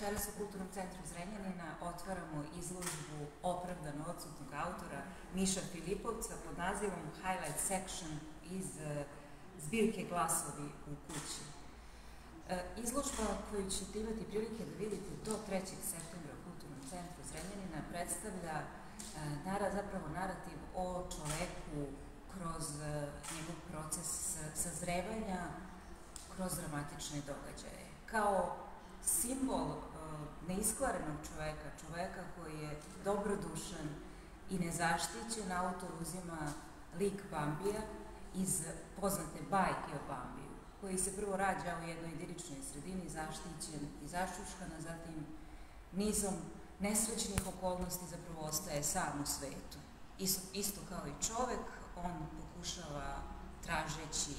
Večeras u Kulturnom centru Zrenjanina otvaramo izložbu opravdano odsutnog autora Miša Filipovca pod nazivom Highlight Section iz zbirke Glasovi u kući. Izložba koju ćete imati prilike da vidite do 3. septembra u Kulturnom centru Zrenjanina predstavlja zapravo narativ o čoveku kroz njegov proces sazrevanja kroz dramatične događaje. Kao simbol neiskvarenog čoveka, čoveka koji je dobrodušan i nezaštićen, autor uzima lik Bambija iz poznate bajke o Bambiju, koji se prvo rađa u jednoj idiličnoj sredini, zaštićen i zašuškan, a zatim nizom nesrećnih okolnosti zapravo ostaje sam u svetu. Isto kao i čovek, on pokušava tražeći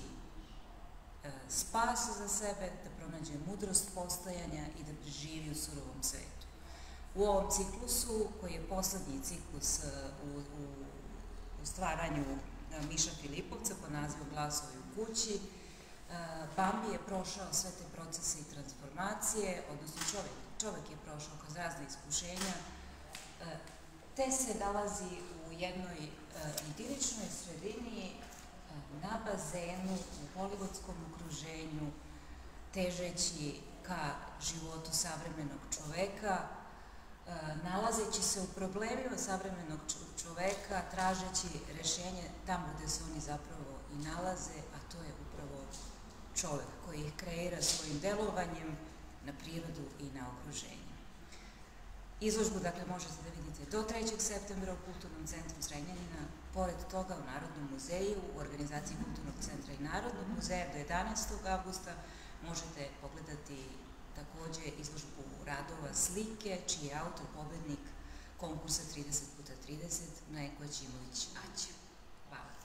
spas za sebe, da pronađe mudrost postojanja i da preživi u surovom svetu. U ovom ciklusu, koji je poslednji ciklus u stvaranju Miša Filipovca pod nazivom Glasovi u kući, Bambi je prošao sve te procese i transformacije, odnosno čovek je prošao kroz razne iskušenja, te se nalazi u jednoj idiličnoj sredini, na bazenu, u holivudskom okruženju, težeći ka životu savremenog čoveka, nalazeći se u problemima savremenog čoveka, tražeći rešenje tamo gde se oni zapravo i nalaze, a to je upravo čovek koji ih kreira svojim delovanjem na prirodu i na okruženje. Izložbu, dakle, možete da vidite do 3. septembra u Kulturnom centru Zrenjanina. Pored toga, u Narodnom muzeju, u organizaciji Kulturnog centra i Narodnog muzeja do 11. avgusta možete pogledati takođe izložbu radova slike, čiji je autor pobednik konkursa 30x30, Mleko Ćimović Aća. Hvala.